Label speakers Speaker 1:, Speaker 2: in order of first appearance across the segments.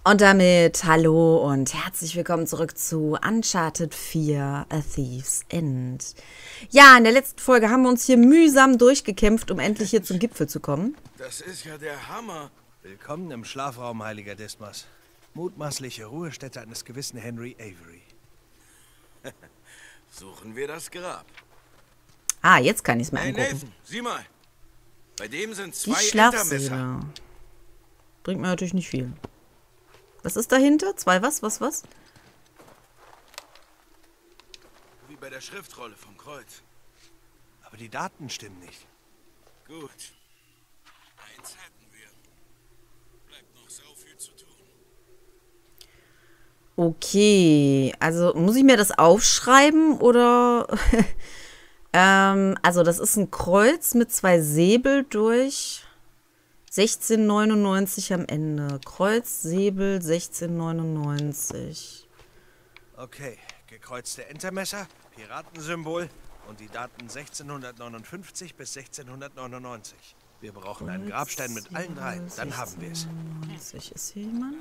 Speaker 1: Und damit hallo und herzlich willkommen zurück zu Uncharted 4, A Thief's End. Ja, in der letzten Folge haben wir uns hier mühsam durchgekämpft, um endlich hier zum Gipfel zu kommen.
Speaker 2: Das ist ja der Hammer.
Speaker 3: Willkommen im Schlafraum, heiliger Dismas. Mutmaßliche Ruhestätte eines gewissen Henry Avery.
Speaker 2: Suchen wir das Grab.
Speaker 1: Ah, jetzt kann ich es mir
Speaker 2: Hey
Speaker 1: angucken.
Speaker 2: Nathan, sieh mal. Bei dem sind
Speaker 1: Die
Speaker 2: 2
Speaker 1: Schlafsäle.
Speaker 2: Entermesser.
Speaker 1: Bringt mir natürlich nicht viel. Was ist dahinter? 2 was? Was?
Speaker 2: Wie bei der Schriftrolle vom Kreuz.
Speaker 3: Aber die Daten stimmen nicht.
Speaker 2: Gut. 1 hätten wir. Bleibt noch sau viel zu tun.
Speaker 1: Okay, also muss ich mir das aufschreiben oder... also das ist ein Kreuz mit 2 Säbel durch 1699 am Ende. Kreuz, Säbel, 1699.
Speaker 3: Okay, gekreuzte Entermesser, Piratensymbol und die Daten 1659 bis 1699. Wir brauchen einen Grabstein mit allen 3, dann haben wir es.
Speaker 1: Ist hier jemand?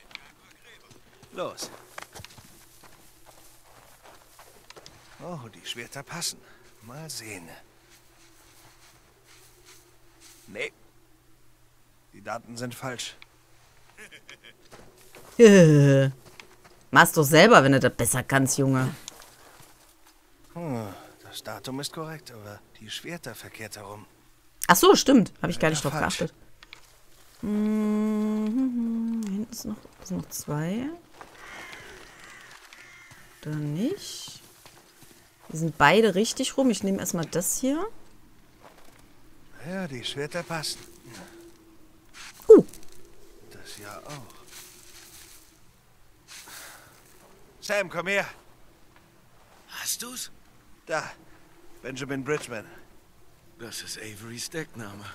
Speaker 3: Los. Oh, die Schwerter passen. Mal sehen. Nee. Die Daten sind falsch.
Speaker 1: Mach's doch selber, wenn du das besser kannst, Junge.
Speaker 3: Das Datum ist korrekt, aber die Schwerter verkehrt herum.
Speaker 1: Ach so, stimmt. Habe ich gar nicht drauf
Speaker 3: falsch.
Speaker 1: geachtet. Hinten sind noch 2. Oder nicht? Die sind beide richtig rum. Ich nehme erstmal das hier.
Speaker 3: Ja, die Schwerter passen.
Speaker 1: Uh,
Speaker 3: Das ja auch. Sam, komm her.
Speaker 2: Hast du's?
Speaker 3: Da. Benjamin Bridgman.
Speaker 2: Das ist Averys Deckname.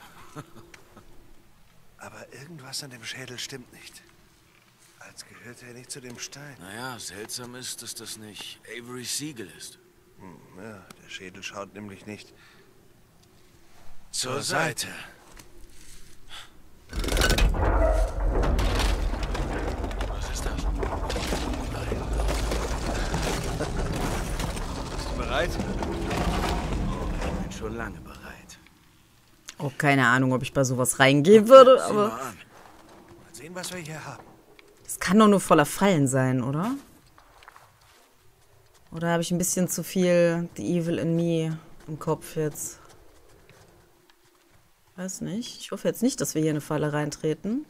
Speaker 3: Aber irgendwas an dem Schädel stimmt nicht. Als gehört er nicht zu dem Stein.
Speaker 2: Naja, seltsam ist, dass das nicht Averys Siegel ist.
Speaker 3: Ja, der Schädel schaut nämlich nicht
Speaker 2: Zur Seite. Was ist das?
Speaker 3: Bist du bereit?
Speaker 2: Ich bin schon lange bereit.
Speaker 1: oh, keine Ahnung, ob ich bei sowas reingehen würde,
Speaker 2: Sieh mal
Speaker 1: aber
Speaker 2: an.
Speaker 3: Mal sehen, was wir hier haben.
Speaker 1: das kann doch nur voller Fallen sein, oder? Oder habe ich ein bisschen zu viel The Evil in Me im Kopf jetzt? Weiß nicht. Ich hoffe jetzt nicht, dass wir hier in eine Falle reintreten.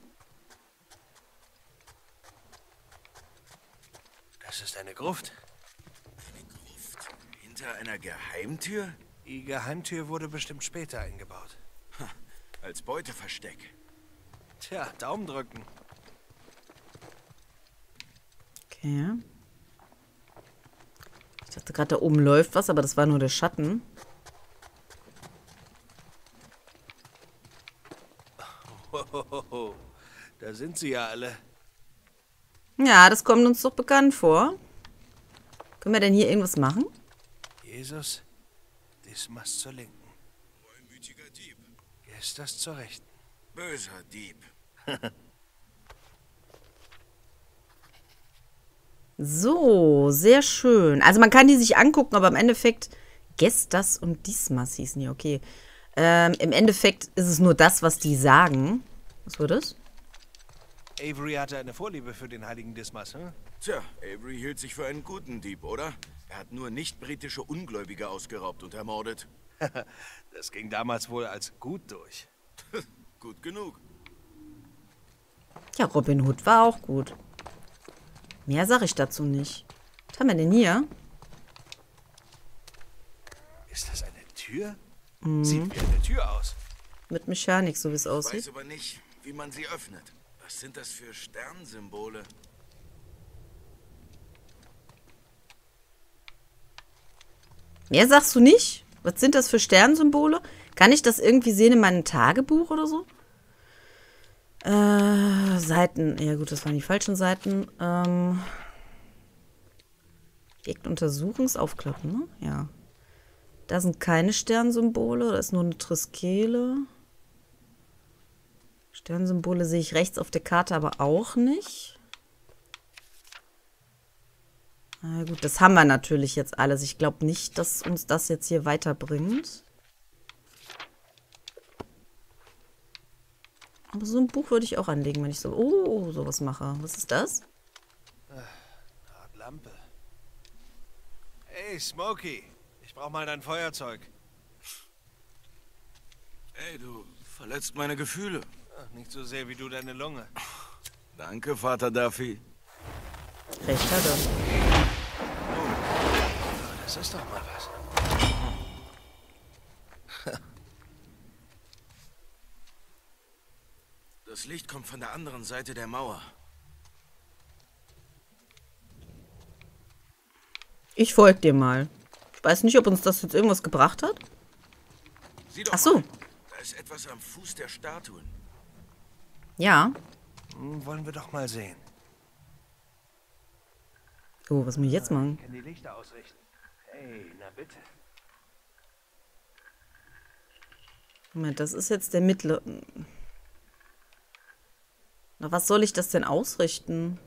Speaker 3: Das ist eine Gruft.
Speaker 2: Eine Gruft hinter einer Geheimtür?
Speaker 3: Die Geheimtür wurde bestimmt später eingebaut.
Speaker 2: Als Beuteversteck.
Speaker 3: Tja, Daumen drücken.
Speaker 1: Okay. Ich dachte gerade, da oben läuft was, aber das war nur der Schatten.
Speaker 3: Hohoho. Da sind sie ja alle.
Speaker 1: Ja, das kommt uns doch bekannt vor. Können wir denn hier irgendwas machen?
Speaker 3: Jesus, Dismas zur Linken.
Speaker 2: Reumütiger Dieb.
Speaker 3: Gestas zur Rechten.
Speaker 2: Böser Dieb.
Speaker 1: So, sehr schön. Also man kann die sich angucken, aber im Endeffekt Gestas und Dismas hießen die, okay. Im Endeffekt ist es nur das, was die sagen. Was war das?
Speaker 3: Avery hatte eine Vorliebe für den heiligen Dismas, hm?
Speaker 2: Tja, Avery hielt sich für einen guten Dieb, oder? Er hat nur nicht-britische Ungläubige ausgeraubt und ermordet.
Speaker 3: Das ging damals wohl als gut durch.
Speaker 2: Gut genug.
Speaker 1: Ja, Robin Hood war auch gut. Mehr sage ich dazu nicht. Was haben wir denn hier?
Speaker 3: Ist das eine Tür? Sieht wie eine Tür aus.
Speaker 1: Mit Mechanik, so wie es
Speaker 2: Ich weiß
Speaker 1: aussieht.
Speaker 2: aber nicht, wie man sie öffnet. Was sind das für Sternsymbole?
Speaker 1: Mehr sagst du nicht? Was sind das für Sternsymbole? Kann ich das irgendwie sehen in meinem Tagebuch oder so? Seiten. Ja gut, das waren die falschen Seiten. Objekt Untersuchungsaufklappen, ne? Ja. Da sind keine Sternsymbole, da ist nur eine Triskele. Sternsymbole sehe ich rechts auf der Karte aber auch nicht. Na gut, das haben wir natürlich jetzt alles. Ich glaube nicht, dass uns das jetzt hier weiterbringt. Aber so ein Buch würde ich auch anlegen, wenn ich so, sowas mache. Was ist das?
Speaker 3: Art Lampe. Hey, Smokey. Ich brauche mal dein Feuerzeug.
Speaker 2: Ey, du verletzt meine Gefühle.
Speaker 3: Ach, nicht so sehr wie du deine Lunge.
Speaker 2: Danke, Vater Duffy.
Speaker 1: Recht hat er.
Speaker 3: Das ist doch mal was.
Speaker 2: Das Licht kommt von der anderen Seite der Mauer.
Speaker 1: Ich folge dir mal. Ich weiß nicht, ob uns das jetzt irgendwas gebracht hat.
Speaker 2: Sieh doch
Speaker 1: Ach so.
Speaker 2: mal, da ist etwas am Fuß der Statuen.
Speaker 1: Ja.
Speaker 3: Wollen wir doch mal sehen.
Speaker 1: Oh, was wir jetzt machen?
Speaker 3: Ich kann die Lichter ausrichten. Hey, na bitte.
Speaker 1: Moment, das ist jetzt der mittlere. Na, was soll ich das denn ausrichten?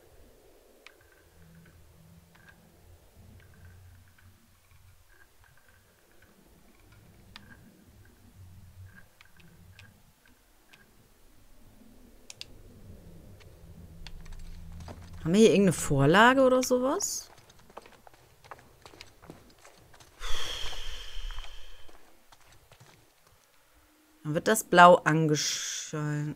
Speaker 1: Haben wir hier irgendeine Vorlage oder sowas? Dann wird das blau angeschienen.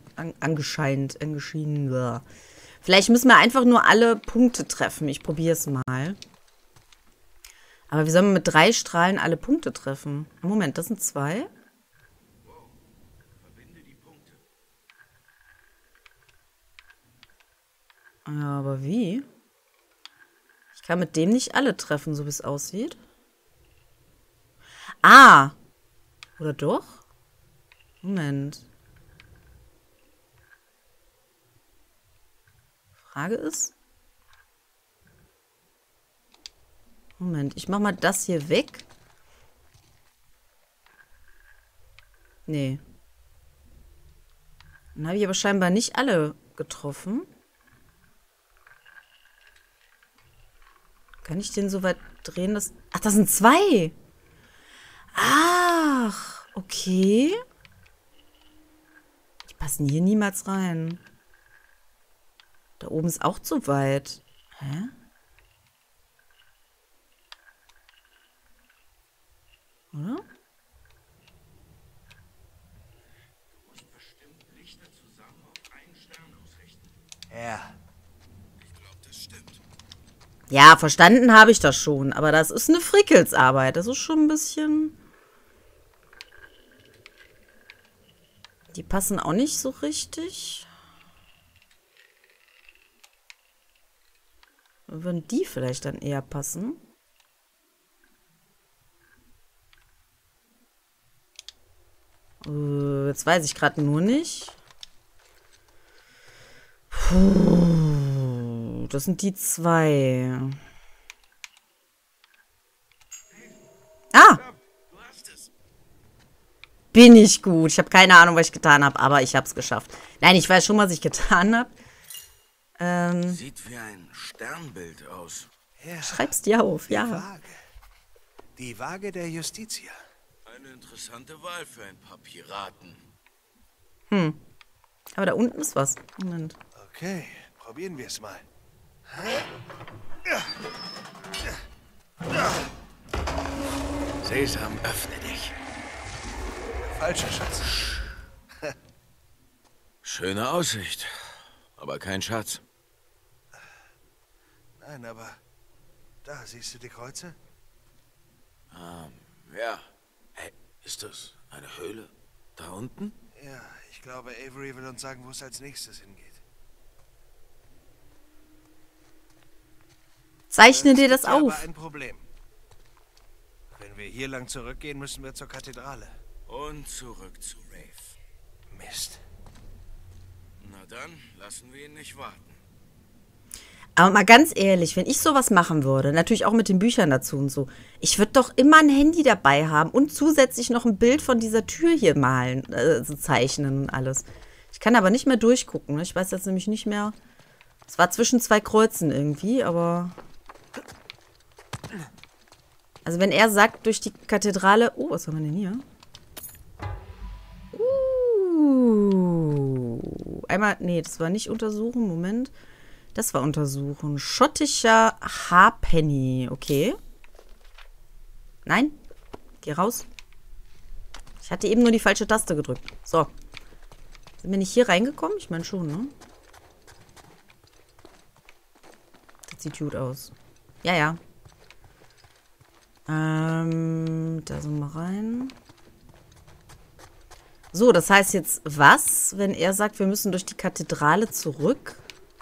Speaker 1: Vielleicht müssen wir einfach nur alle Punkte treffen. Ich probiere es mal. Aber wie sollen wir mit 3 Strahlen alle Punkte treffen? Moment, das sind 2. Ja, aber wie? Ich kann mit dem nicht alle treffen, so wie es aussieht. Ah! Oder doch? Moment. Frage ist... Moment, ich mach mal das hier weg. Nee. Dann habe ich aber scheinbar nicht alle getroffen. Kann ich den so weit drehen, dass... Ach, das sind 2! Ach, okay. Die passen hier niemals rein. Da oben ist auch zu weit. Hä? Oder?
Speaker 2: Du musst bestimmt Lichter zusammen auf einen Stern ausrichten.
Speaker 3: Ja.
Speaker 2: Ich glaube, das stimmt.
Speaker 1: Ja, verstanden habe ich das schon. Aber das ist eine Frickelsarbeit. Das ist schon ein bisschen... Die passen auch nicht so richtig. Würden die vielleicht dann eher passen? Jetzt weiß ich gerade nur nicht. Puh, das sind die 2. Ah!
Speaker 2: Du hast es.
Speaker 1: Bin ich gut. Ich habe keine Ahnung, was ich getan habe, aber ich habe es geschafft. Nein, ich weiß schon, was ich getan habe.
Speaker 2: Sieht wie ein Sternbild aus.
Speaker 3: Ja.
Speaker 1: Schreib's dir auf,
Speaker 3: Die
Speaker 1: ja.
Speaker 3: Waage. Die Waage der Justitia.
Speaker 2: Eine interessante Wahl für ein paar Piraten.
Speaker 1: Aber da unten ist was. Moment.
Speaker 3: Okay, probieren wir es mal.
Speaker 2: Sesam, öffne dich.
Speaker 3: Falscher Schatz.
Speaker 2: Schöne Aussicht, aber kein Schatz.
Speaker 3: Nein, aber da siehst du die Kreuze?
Speaker 2: Ja. Hey, ist das eine Höhle? Da unten?
Speaker 3: Ja, ich glaube, Avery will uns sagen, wo es als nächstes hingeht.
Speaker 1: Zeichne dir das
Speaker 3: Es gibt aber
Speaker 1: auf.
Speaker 3: ein Problem. Wenn wir hier lang zurückgehen, müssen wir zur Kathedrale.
Speaker 2: Und zurück zu Rafe.
Speaker 3: Mist.
Speaker 2: Na dann, lassen wir ihn nicht warten.
Speaker 1: Aber mal ganz ehrlich, wenn ich sowas machen würde, natürlich auch mit den Büchern dazu und so, ich würde doch immer ein Handy dabei haben und zusätzlich noch ein Bild von dieser Tür hier malen, so zeichnen und alles. Ich kann aber nicht mehr durchgucken, ne? Ich weiß jetzt nämlich nicht mehr. Es war zwischen 2 Kreuzen irgendwie, aber Also wenn er sagt, durch die Kathedrale... Oh, was haben wir denn hier? Einmal... Nee, das war nicht untersuchen. Moment. Das war untersuchen. Schottischer Haarpenny. Okay. Nein. Geh raus. Ich hatte eben nur die falsche Taste gedrückt. So. Sind wir nicht hier reingekommen? Ich meine schon, ne? Das sieht gut aus. Ja, ja. Da sind wir rein. So, das heißt jetzt was, wenn er sagt, wir müssen durch die Kathedrale zurück?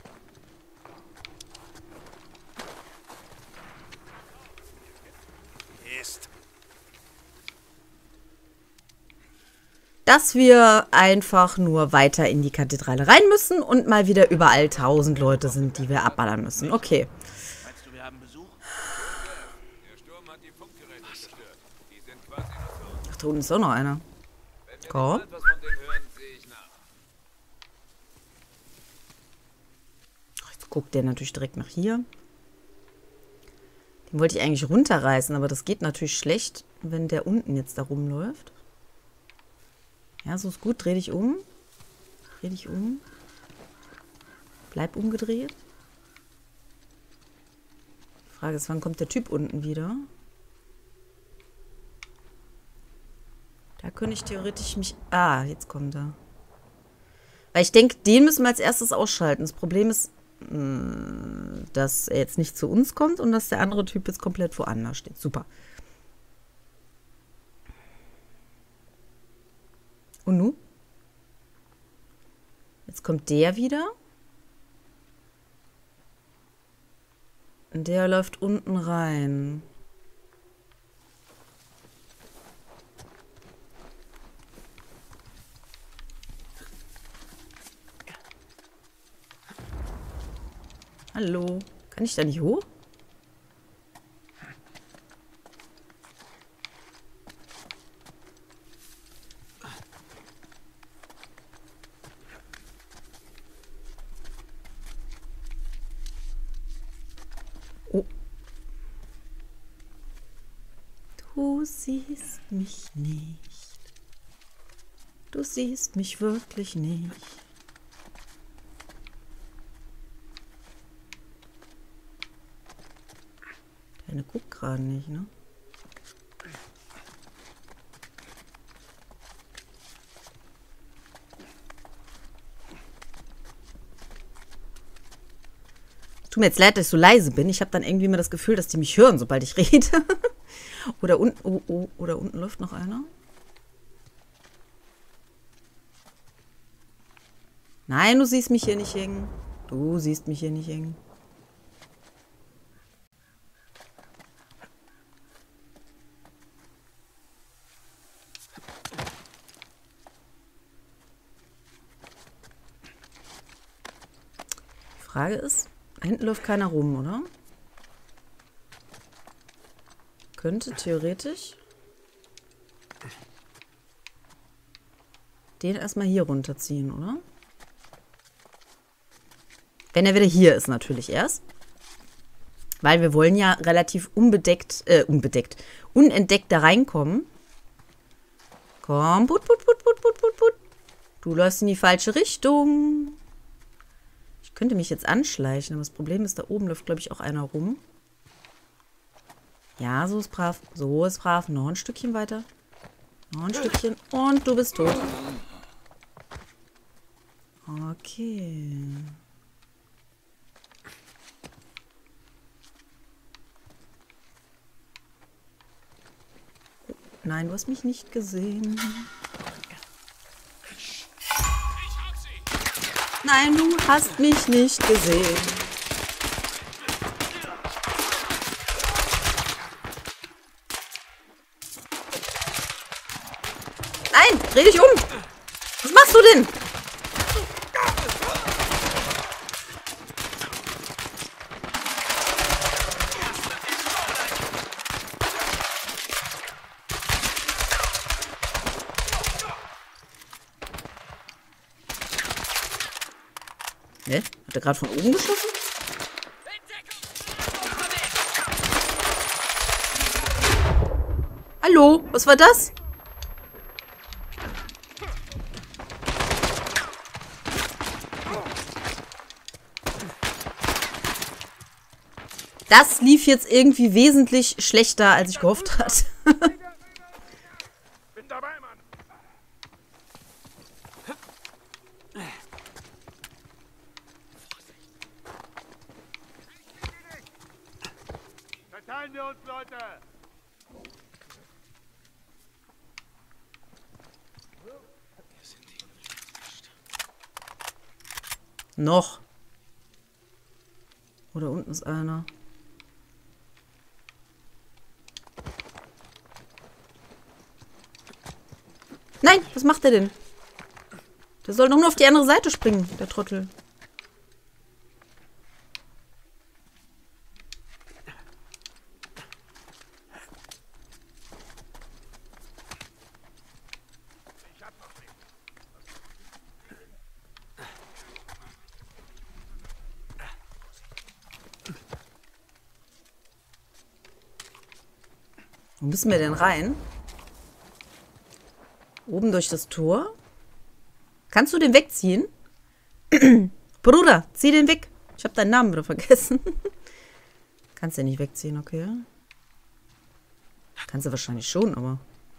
Speaker 1: Dass wir einfach nur weiter in die Kathedrale rein müssen und mal wieder überall 1000 Leute sind, die wir abballern müssen. Okay.
Speaker 3: Meinst du, wir haben Besuch?
Speaker 2: Der Sturm hat die Funkgeräte zerstört. Die sind quasi noch so.
Speaker 1: Ach, da unten ist auch noch einer. Komm.
Speaker 2: Etwas von denen hören, sehe ich nach.
Speaker 1: Jetzt guckt der natürlich direkt nach hier. Den wollte ich eigentlich runterreißen, aber das geht natürlich schlecht, wenn der unten jetzt da rumläuft. Ja, so ist gut. Dreh dich um. Dreh dich um. Bleib umgedreht. Die Frage ist, wann kommt der Typ unten wieder? Da könnte ich theoretisch mich... Ah, jetzt kommt er. Weil ich denke, den müssen wir als erstes ausschalten. Das Problem ist, dass er jetzt nicht zu uns kommt und dass der andere Typ jetzt komplett woanders steht. Super. Und nun? Jetzt kommt der wieder. Und der läuft unten rein. Hallo? Kann ich da nicht hoch? Oh. Du siehst mich nicht. Du siehst mich wirklich nicht. Deine guckt gerade nicht, ne? Tut mir jetzt leid, dass ich so leise bin. Ich habe dann irgendwie immer das Gefühl, dass die mich hören, sobald ich rede. Oder unten, oder unten läuft noch einer. Nein, du siehst mich hier nicht hängen. Du siehst mich hier nicht hängen. Die Frage ist, da hinten läuft keiner rum, oder? Könnte theoretisch den erstmal hier runterziehen, oder? Wenn er wieder hier ist, natürlich erst. Weil wir wollen ja relativ unentdeckt da reinkommen. Komm, put. Du läufst in die falsche Richtung. Ich könnte mich jetzt anschleichen, aber das Problem ist, da oben läuft, glaube ich, auch einer rum. Ja, so ist brav. So ist brav. Noch ein Stückchen weiter. Noch ein Stückchen. Und du bist tot. Okay. Nein, du hast mich nicht gesehen. Nein, du hast mich nicht gesehen. Nein, dreh dich um. Was machst du denn? Hä? Hat er gerade von oben geschossen? Hallo, was war das? Das lief jetzt irgendwie wesentlich schlechter, als ich gehofft hatte.
Speaker 4: Bin dabei, Mann. Verteilen wir uns, Leute.
Speaker 1: Noch. Oder unten ist einer. Nein, was macht der denn? Der soll doch nur auf die andere Seite springen, der Trottel. Wo müssen wir denn rein? Oben durch das Tor? Kannst du den wegziehen? Bruder, zieh den weg. Ich habe deinen Namen wieder vergessen. Kannst du den nicht wegziehen, okay? Kannst du wahrscheinlich schon, aber...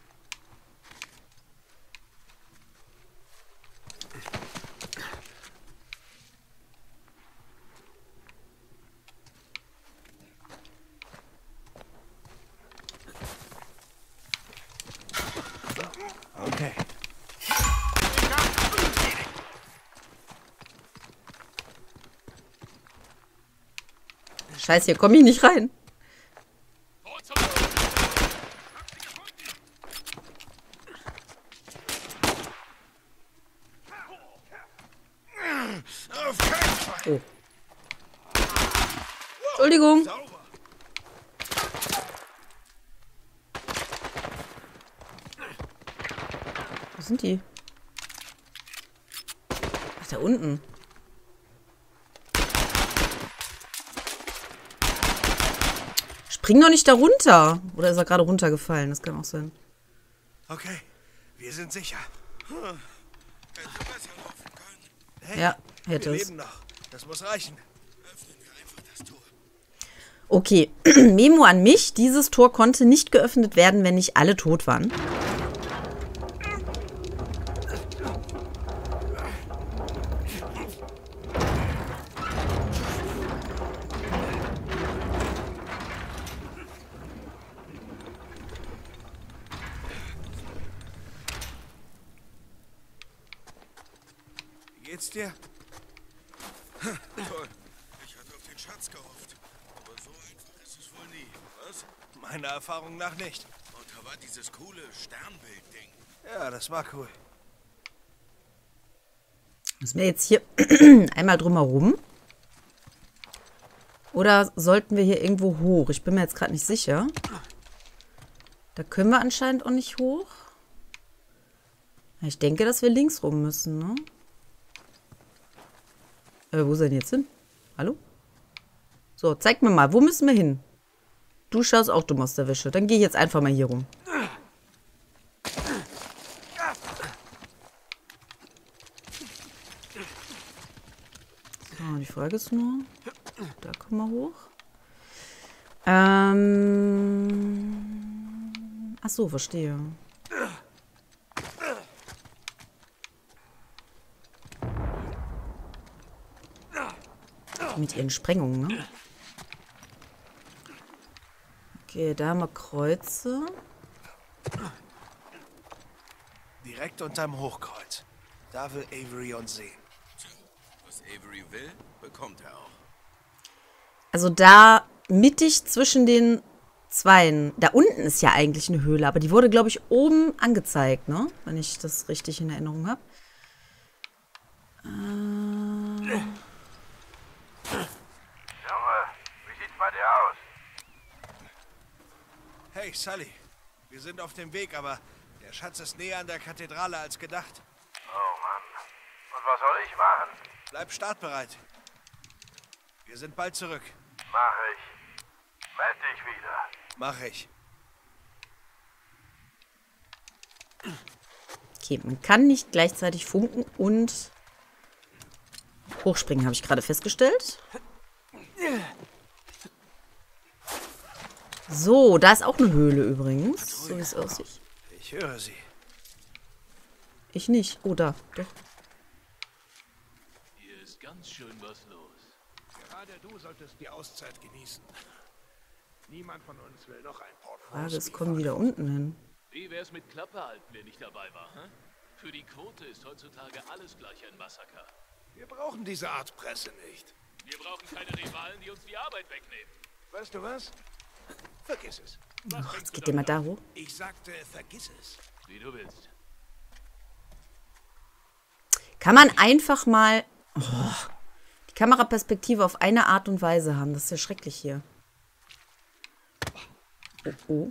Speaker 3: Okay.
Speaker 1: Scheiße, hier komme ich nicht rein. Oh. Entschuldigung. Wo sind die? Ach, da unten. Spring doch nicht da runter. Oder ist er gerade runtergefallen? Das kann auch sein.
Speaker 3: Okay, wir sind sicher.
Speaker 2: Hätte besser laufen können.
Speaker 3: Hey,
Speaker 1: Ja, hätte
Speaker 3: wir
Speaker 1: es.
Speaker 3: leben noch. Das muss reichen.
Speaker 2: Öffnen wir einfach das Tor.
Speaker 1: Okay, Memo an mich. Dieses Tor konnte nicht geöffnet werden, wenn nicht alle tot waren.
Speaker 3: Wie geht's dir?
Speaker 2: Toll. Ich hatte auf den Schatz gehofft. Aber so einfach ist es wohl nie. Was?
Speaker 3: Meiner Erfahrung nach nicht.
Speaker 2: Und da war dieses coole Sternbild-Ding.
Speaker 3: Ja, das war cool.
Speaker 1: Müssen wir jetzt hier einmal drumherum? Oder sollten wir hier irgendwo hoch? Ich bin mir jetzt gerade nicht sicher. Da können wir anscheinend auch nicht hoch. Ich denke, dass wir links rum müssen, ne? Wo ist er denn jetzt hin? Hallo? So, zeig mir mal, wo müssen wir hin? Du schaust auch dumm aus der Wäsche. Dann gehe ich jetzt einfach mal hier rum. So, die Frage ist nur, da kommen wir hoch. Ach so, verstehe. Mit ihren Sprengungen, ne? Okay, da haben wir Kreuze.
Speaker 3: Direkt unterm Hochkreuz. Da will Avery uns sehen.
Speaker 2: Was Avery will, bekommt er auch.
Speaker 1: Also da mittig zwischen den Zweien. Da unten ist ja eigentlich eine Höhle, aber die wurde, glaube ich, oben angezeigt, ne? Wenn ich das richtig in Erinnerung habe.
Speaker 4: Junge, wie sieht's bei dir aus?
Speaker 3: Hey, Sully. Wir sind auf dem Weg, aber der Schatz ist näher an der Kathedrale als gedacht.
Speaker 4: Oh Mann. Und was soll ich machen?
Speaker 3: Bleib startbereit. Wir sind bald zurück.
Speaker 4: Mach ich. Meld dich wieder.
Speaker 3: Mach ich.
Speaker 1: Okay, man kann nicht gleichzeitig funken und hochspringen, habe ich gerade festgestellt. So, da ist auch eine Höhle übrigens, so wie es aussieht.
Speaker 3: Ich höre sie.
Speaker 1: Ich nicht. Oh, da. Doch.
Speaker 5: Hier ist ganz schön was los.
Speaker 3: Gerade du solltest die Auszeit genießen. Niemand von uns will noch ein Port
Speaker 1: Frage ist, kommen die da unten hin?
Speaker 5: Wie wär's mit Klappe halten, wer nicht dabei war, hä? Für die Quote ist heutzutage alles gleich ein Massaker.
Speaker 3: Wir brauchen diese Art Presse nicht.
Speaker 5: Wir brauchen keine Rivalen, die uns die Arbeit wegnehmen.
Speaker 3: Weißt du was? Vergiss es.
Speaker 5: Was
Speaker 1: Jetzt geht der mal da hoch.
Speaker 3: Ich sagte, vergiss es.
Speaker 5: Wie du willst.
Speaker 1: Kann man einfach mal die Kameraperspektive auf eine Art und Weise haben? Das ist ja schrecklich hier. Oh, oh.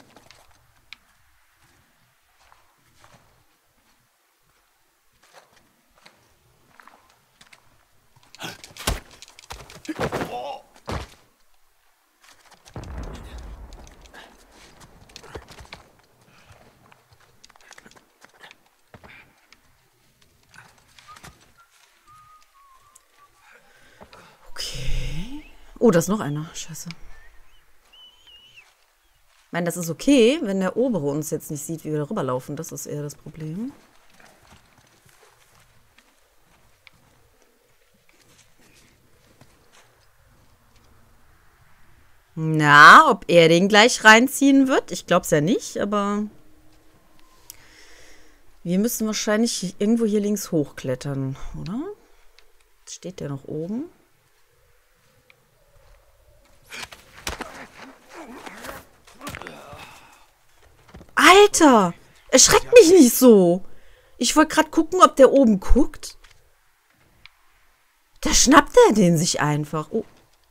Speaker 1: Okay. Oh, da ist noch einer. Scheiße. Ich meine, das ist okay, wenn der obere uns jetzt nicht sieht, wie wir da rüberlaufen. Das ist eher das Problem. Na, ob er den gleich reinziehen wird? Ich glaube es ja nicht, aber wir müssen wahrscheinlich irgendwo hier links hochklettern, oder? Jetzt steht der noch oben. Alter! Erschreckt mich nicht so! Ich wollte gerade gucken, ob der oben guckt. Da schnappt er den sich einfach. Oh.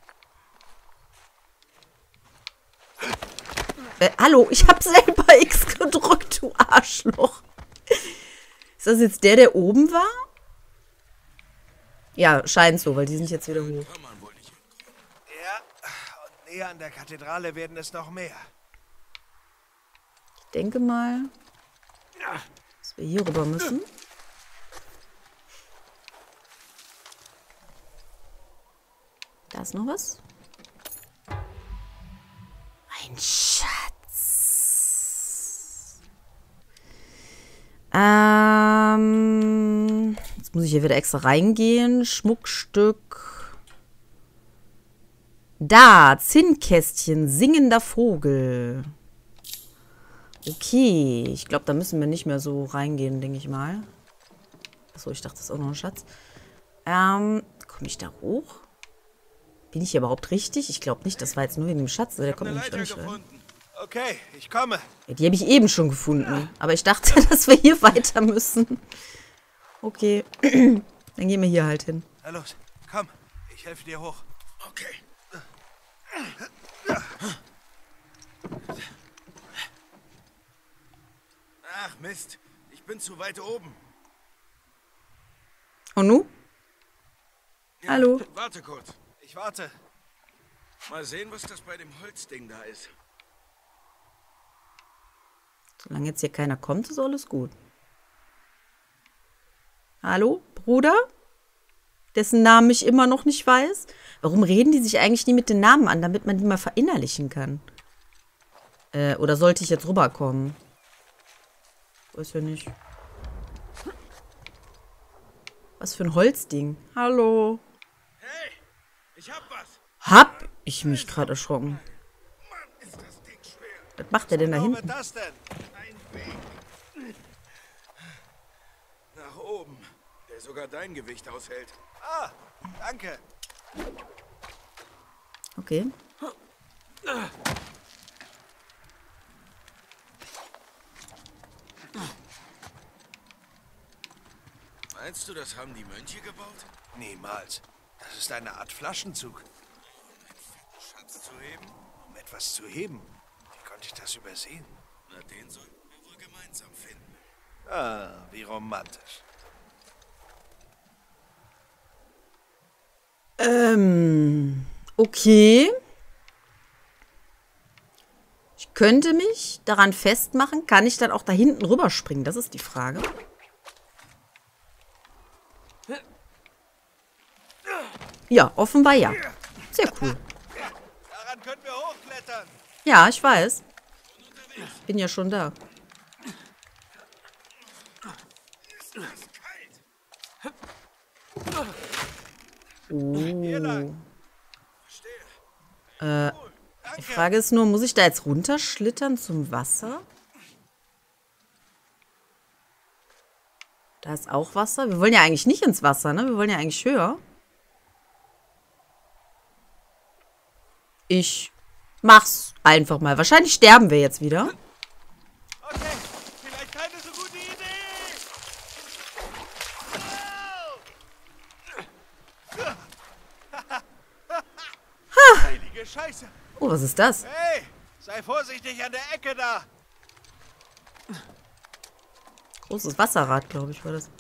Speaker 1: Hallo, ich habe selber X gedrückt, du Arschloch. Ist das jetzt der oben war? Ja, scheint so, weil die sind jetzt wieder hoch.
Speaker 3: Ja, und näher an der Kathedrale werden es noch mehr.
Speaker 1: Ich denke mal, dass wir hier rüber müssen. Da ist noch was. Ein Schatz. Jetzt muss ich hier wieder extra reingehen. Schmuckstück. Da, Zinnkästchen, singender Vogel. Okay, ich glaube, da müssen wir nicht mehr so reingehen, denke ich mal. Achso, ich dachte, das ist auch noch ein Schatz. Komme ich da hoch? Bin ich hier überhaupt richtig? Ich glaube nicht, das war jetzt nur wegen dem Schatz. Der kommt nämlich nicht rein.
Speaker 3: Okay, ich komme.
Speaker 1: Ja, die habe ich eben schon gefunden. Aber ich dachte, dass wir hier weiter müssen. Okay, dann gehen wir hier halt hin.
Speaker 3: Na los, komm. Ich helfe dir hoch.
Speaker 2: Okay. Ach Mist, ich bin zu weit oben.
Speaker 1: Und nu?
Speaker 2: Ja,
Speaker 1: Hallo?
Speaker 2: Warte kurz.
Speaker 3: Ich warte.
Speaker 2: Mal sehen, was das bei dem Holzding da ist.
Speaker 1: Solange jetzt hier keiner kommt, ist alles gut. Hallo, Bruder? Dessen Namen ich immer noch nicht weiß? Warum reden die sich eigentlich nie mit den Namen an, damit man die mal verinnerlichen kann? Oder sollte ich jetzt rüberkommen? Weiß ja nicht. Was für ein Holzding. Hallo.
Speaker 2: Hey, ich hab was.
Speaker 1: Hab ich mich gerade erschrocken.
Speaker 2: Mann, ist das Ding schwer.
Speaker 1: Was macht der denn da
Speaker 3: Was
Speaker 1: hinten?
Speaker 3: wird das denn?
Speaker 2: Ein Weg. Nach oben, der sogar dein Gewicht aushält.
Speaker 3: Ah, danke.
Speaker 1: Okay.
Speaker 2: Meinst du, das haben die Mönche gebaut?
Speaker 3: Niemals. Das ist eine Art Flaschenzug.
Speaker 2: Schatz zu heben?
Speaker 3: Um etwas zu heben. Wie konnte ich das übersehen?
Speaker 2: Na, den sollten wir wohl gemeinsam finden.
Speaker 3: Ah, wie romantisch.
Speaker 1: Okay. Ich könnte mich daran festmachen. Kann ich dann auch da hinten rüberspringen? Das ist die Frage. Ja, offenbar ja. Sehr cool.
Speaker 3: Daran können wir hochklettern.
Speaker 1: Ja, ich weiß. Bin ja schon da.
Speaker 3: Hier lang.
Speaker 1: Die Frage ist nur, muss ich da jetzt runterschlittern zum Wasser? Da ist auch Wasser. Wir wollen ja eigentlich nicht ins Wasser, ne? Wir wollen ja eigentlich höher. Ich mach's einfach mal. Wahrscheinlich sterben wir jetzt wieder.
Speaker 3: Okay, vielleicht keine so gute Idee. Heilige Scheiße.
Speaker 1: Oh, was ist das?
Speaker 3: Hey, sei vorsichtig an der Ecke da.
Speaker 1: Großes Wasserrad, glaube ich, war das.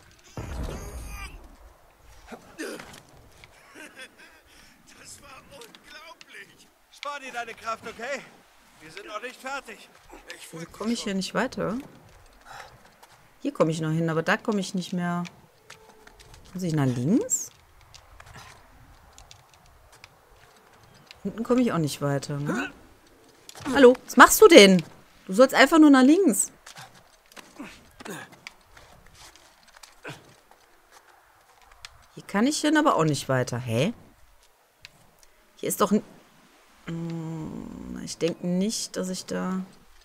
Speaker 3: Das war unglaublich. Spar dir deine Kraft, okay? Wir sind noch nicht fertig.
Speaker 1: Wieso komme ich hier nicht weiter? Hier komme ich noch hin, aber da komme ich nicht mehr. Muss ich nach links? Hinten komme ich auch nicht weiter, ne? Hallo, was machst du denn? Du sollst einfach nur nach links. Hier kann ich hin, aber auch nicht weiter. Hä? Hier ist doch ein... Ich denke nicht, dass ich da...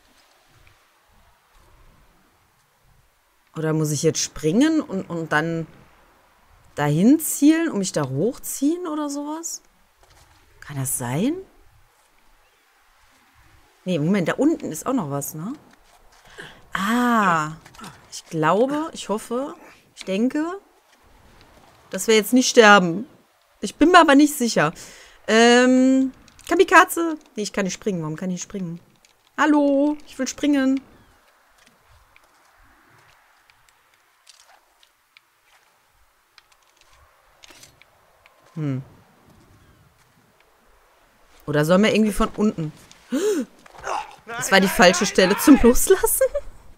Speaker 1: Oder muss ich jetzt springen und dann dahin zielen und mich da hochziehen oder sowas? Kann das sein? Nee, Moment, da unten ist auch noch was, ne? Ah, ich glaube, ich hoffe, ich denke, dass wir jetzt nicht sterben. Ich bin mir aber nicht sicher. Kamikaze? Nee, ich kann nicht springen. Warum kann ich nicht springen? Hallo, ich will springen. Oder sollen wir irgendwie von unten? Das war die falsche Stelle zum Loslassen.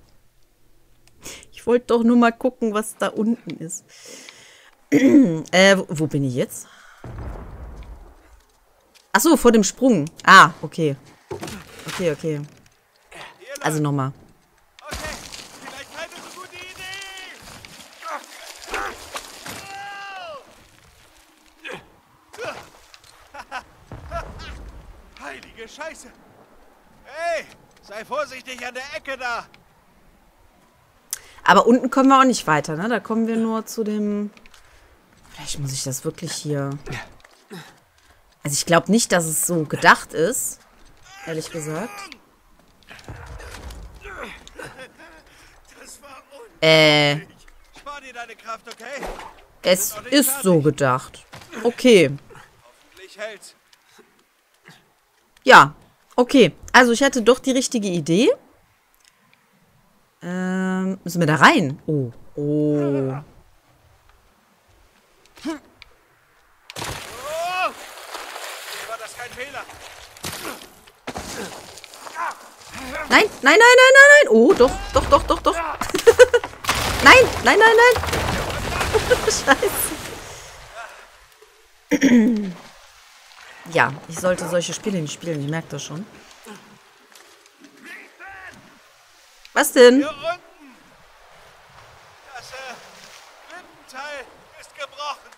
Speaker 1: Ich wollte doch nur mal gucken, was da unten ist. Wo bin ich jetzt? Achso, vor dem Sprung. Ah, okay. Okay. Also nochmal.
Speaker 3: Okay, vielleicht keine so gute Idee. Heilige Scheiße. Hey, sei vorsichtig an der Ecke da.
Speaker 1: Aber unten kommen wir auch nicht weiter, ne? Da kommen wir nur zu dem... Vielleicht muss ich das wirklich hier... Also ich glaube nicht, dass es so gedacht ist. Ehrlich gesagt.
Speaker 3: Spar dir deine Kraft, okay?
Speaker 1: Es ist so gedacht. Okay.
Speaker 3: Hoffentlich hält's.
Speaker 1: Ja, okay. Also ich hatte doch die richtige Idee. Müssen wir da rein? Oh.
Speaker 3: Oh, war das kein Fehler?
Speaker 1: Nein. Oh, doch. Nein. Scheiße. Ja, ich sollte solche Spiele nicht spielen. Ich merke das schon. Was denn?
Speaker 3: Hier unten. Das Rippenteil ist gebrochen.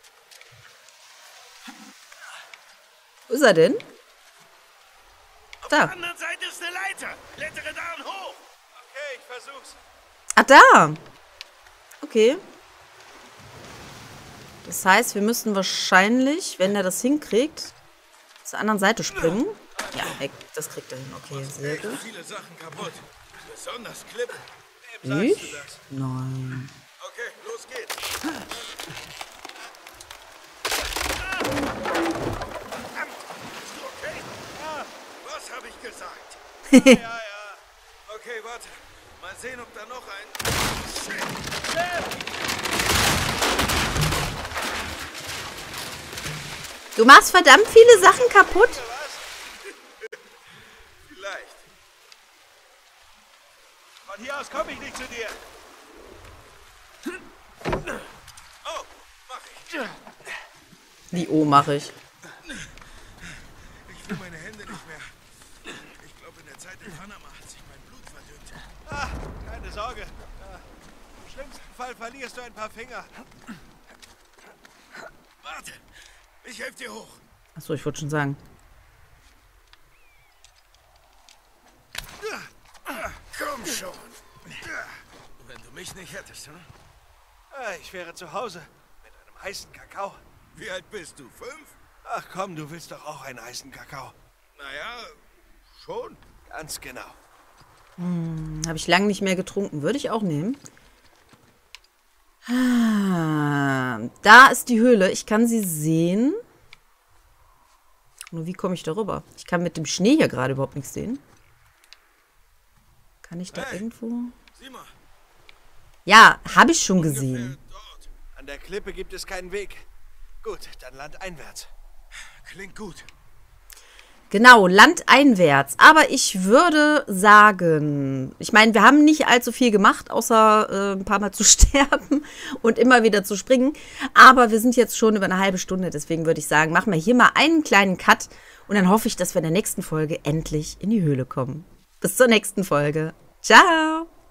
Speaker 1: Wo ist er denn? Da.
Speaker 4: Auf der anderen Seite ist eine Leiter. Klettere da und hoch.
Speaker 3: Okay, ich versuch's.
Speaker 1: Ah, da. Okay. Das heißt, wir müssen wahrscheinlich, wenn er das hinkriegt, zur anderen Seite springen. Ja, das kriegt er hin. Okay, sehr gut.
Speaker 2: Viele Sachen kaputt. Besonders Klippen.
Speaker 3: Wem sagst du
Speaker 1: Ich?
Speaker 3: das?
Speaker 1: Nein.
Speaker 2: Okay, los geht's. Okay. Was habe ich gesagt?
Speaker 3: Ja.
Speaker 2: Okay, warte. Mal sehen, ob da noch ein...
Speaker 1: Du machst verdammt viele Sachen kaputt.
Speaker 2: Vielleicht.
Speaker 3: Von hier aus komme ich nicht zu dir.
Speaker 2: Oh, mach ich.
Speaker 1: Die O mache ich.
Speaker 2: Ich fühle meine Hände nicht mehr. Ich glaube, in der Zeit in Panama hat sich mein Blut verdünnt.
Speaker 3: Ah, keine Sorge. Im schlimmsten Fall verlierst du ein paar Finger.
Speaker 2: Warte, ich helfe dir hoch.
Speaker 1: Achso, ich wollte schon sagen.
Speaker 2: Komm schon. Wenn du mich nicht hättest, hm?
Speaker 3: Ich wäre zu Hause. Mit einem heißen Kakao.
Speaker 2: Wie alt bist du? 5?
Speaker 3: Ach komm, du willst doch auch einen heißen Kakao.
Speaker 2: Naja, schon.
Speaker 3: Ganz genau.
Speaker 1: Habe ich lange nicht mehr getrunken. Würde ich auch nehmen. Ah, da ist die Höhle. Ich kann sie sehen. Nur wie komme ich darüber? Ich kann mit dem Schnee hier gerade überhaupt nichts sehen. Kann ich da irgendwo?
Speaker 2: Sieh mal.
Speaker 1: Ja, habe ich schon gesehen.
Speaker 2: Dort.
Speaker 3: An der Klippe gibt es keinen Weg. Gut, dann landeinwärts.
Speaker 2: Klingt gut.
Speaker 1: Genau, landeinwärts. Aber ich würde sagen, ich meine, wir haben nicht allzu viel gemacht, außer ein paar Mal zu sterben und immer wieder zu springen. Aber wir sind jetzt schon über eine halbe Stunde, deswegen würde ich sagen, machen wir hier mal einen kleinen Cut. Und dann hoffe ich, dass wir in der nächsten Folge endlich in die Höhle kommen. Bis zur nächsten Folge. Ciao!